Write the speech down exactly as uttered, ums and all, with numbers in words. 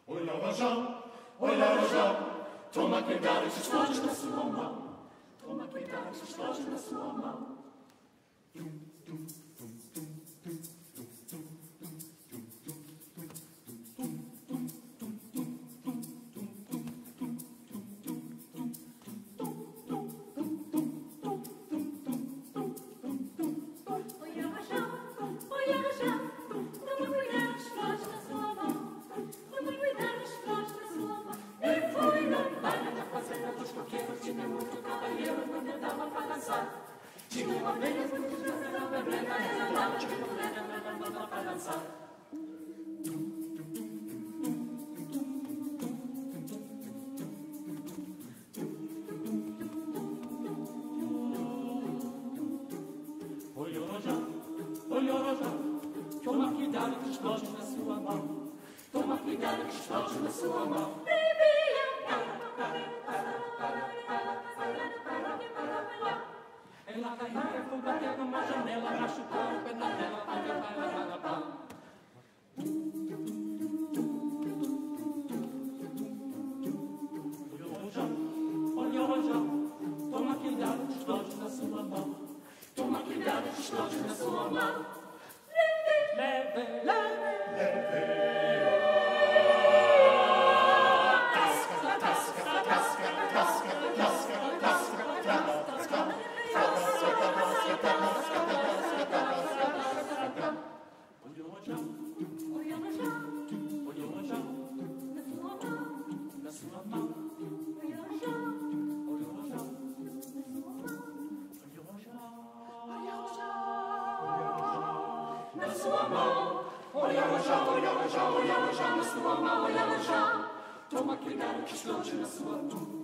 Oi, laranjão, oi, laranjão, toma cuidado que explode na sua mão. Toma cuidado que explode na sua mão. Tum, tum, tum, tum, tum, tum, tum, tum, tum, tum, tum, tum, tum, tum, tum, tum, oi, laranjão, oi, laranjão, toma cuidado que explode na sua mão. Toma cuidado que explode na sua mão. E foi no baile da fazenda dos coqueiros, tinha muito cavalheiro, quando dava pra dançar. Tinha uma abelha, muito dançando, bebendo, ela andava, tinha uma mulher, ela andava pra dançar. Oi, laranjão, oi, laranjão, toma cuidado que explode na sua mão. Toma cuidado que explode na sua mão. Ela caía, foi bater numa janela, machucou o pé na tela, paga, paga, paga, paga. Oi, laranjão, oi, laranjão, toma cuidado que explode na sua mão. Toma cuidado que explode na sua mão. Leve, leve, leve. Na sua mão, oi, laranjão, oi, laranjão, oi, laranjão, na sua mão, oi, laranjão, toma cuidado que explode na sua mão.